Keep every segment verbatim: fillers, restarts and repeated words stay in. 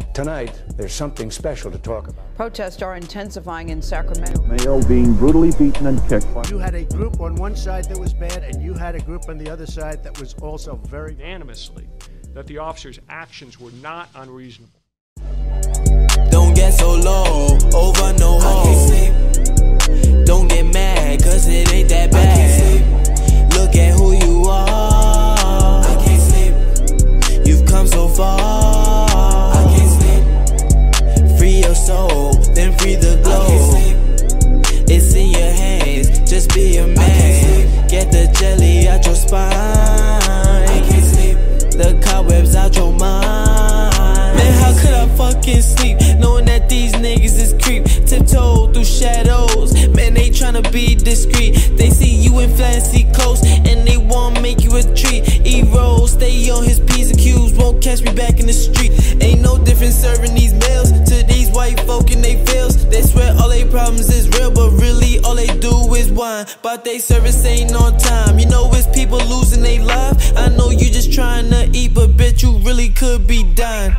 Tonight, there's something special to talk about. Protests are intensifying in Sacramento. Male being brutally beaten and kicked. You had a group on one side that was bad, and you had a group on the other side that was also very unanimously that the officers' actions were not unreasonable. Don't get so low, over no hole. Don't get mad, cause it ain't that bad. Look at who you are. I can't sleep. You've come so far. I can't sleep. Free your soul, then free the globe. It's in your hands, just be a man. Get the jelly out your spine. I can't sleep. The cobwebs out your mind. Man, how could I fucking sleep knowing that these niggas is creep? Tiptoe through shadows, man, they tryna be discreet. They see you in fancy clothes and they wanna make you a treat. E-roll, stay on his P's and Q's, won't catch me back in the street. Ain't no difference serving these meals to these white folk and they feels. They swear all they problems is real, but really all they do is whine. But they service ain't on time. You know it's people losing their life. I know you just trying to eat, but bitch you really could be dying.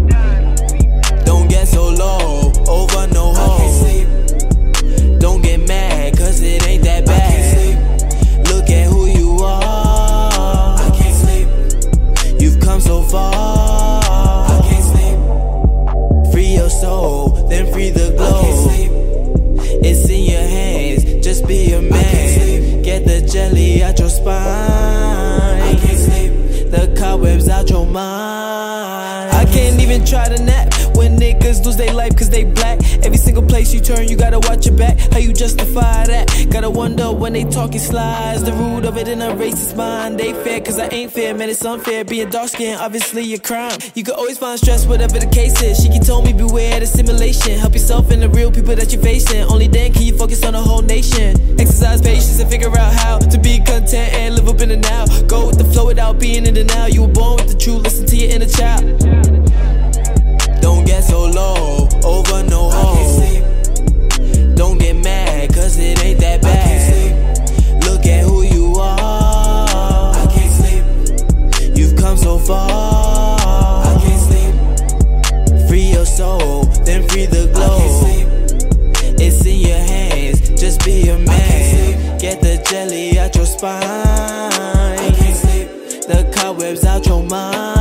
Don't get so low, over no hole. Don't get mad, cause it ain't that bad. Look at who you are. I can't sleep. You've come so far. I can't sleep. Free your soul, then free the globe. It's in your hands, just be a man. Get the jelly out your spine. I can't sleep. The cobwebs out your mind. I can't even try to nap when niggas lose their life cause they black. Every single place you turn, you gotta watch your back. How you justify that? Gotta wonder when they talking slides. The root of it in a racist mind. They fair cause I ain't fair, man, it's unfair. Being dark skinned, obviously a crime. You can always find stress, whatever the case is. Shiki told me beware the simulation. Help yourself and the real people that you're facing. Only then can you focus on the whole nation. Exercise patience and figure out how to be content and live up in the now. Go with the flow without being in the now. You were born with the truth, listen to your inner child. Don't get so low, over no hole. Don't get mad, cause it ain't that bad. Look at who you are. I can't sleep. You've come so far. I can't sleep. Free your soul, then free the globe. It's in your hands, just be a man. Get the jelly out your spine. I can't sleep. The cobwebs out your mind.